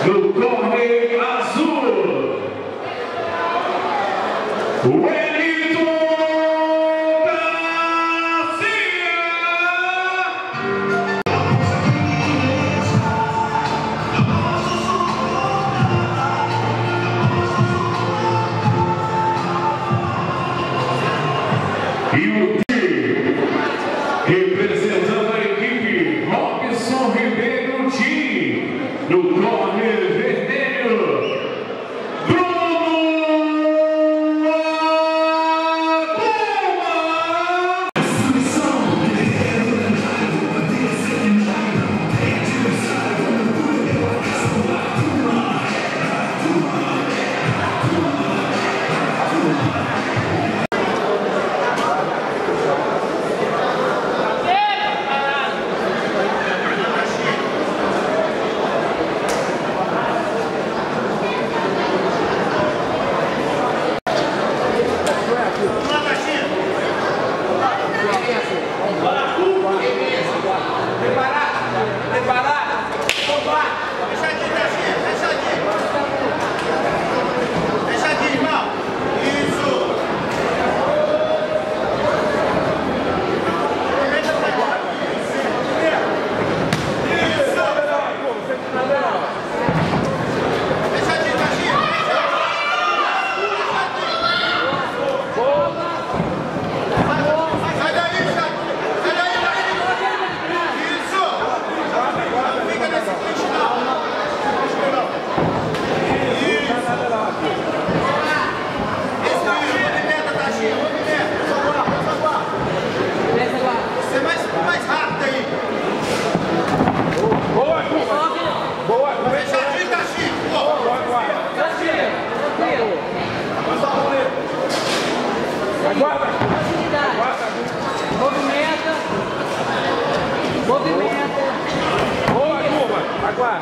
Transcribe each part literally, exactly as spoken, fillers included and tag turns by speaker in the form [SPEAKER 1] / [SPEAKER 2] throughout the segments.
[SPEAKER 1] do corner azul, Wellington Garcia. E o representando a equipe, Robson Ribeiro Tim, no corner vermelho, Bruno Aguma.
[SPEAKER 2] Aguarda! Aguarda! Movimenta! Movimenta! Boa, turma! Aguarda!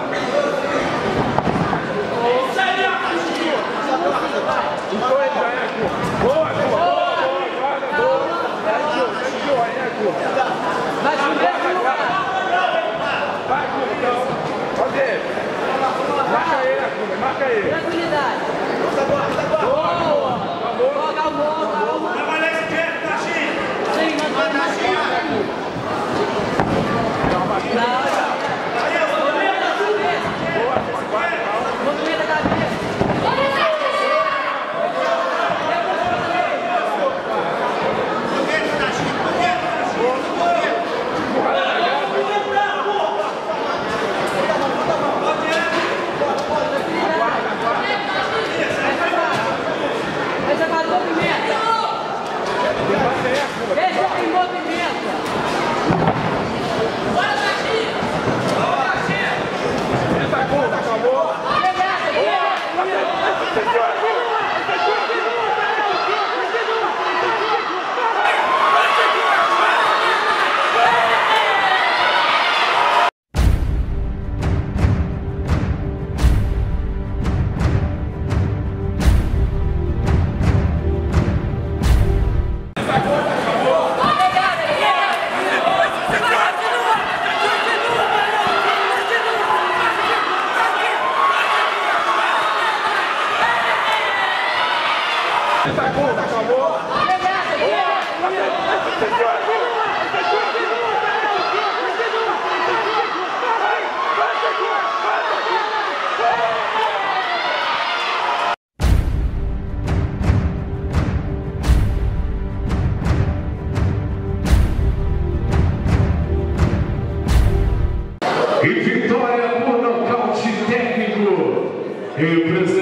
[SPEAKER 2] Estou aí, já é, turma! Boa, turma! Boa, boa! Aguarda, boa! É de olho, é de olho, é, turma! Vai, aguarda! Vai, turma, então! Pode ir! Marca ele, turma! Marca ele! Tranquilidade! Boa! Boa! Calma!
[SPEAKER 1] Trabalha esquerdo, Taxinho!
[SPEAKER 2] Sim, mas vai mais Taxinho! Calma! Movimenta a cabeça! Deixa em movimento! Bora, Taxinho! Bora, Taxinho!
[SPEAKER 1] Essa curva, acabou! Essa curva, acabou! E vitória por nocaute técnico.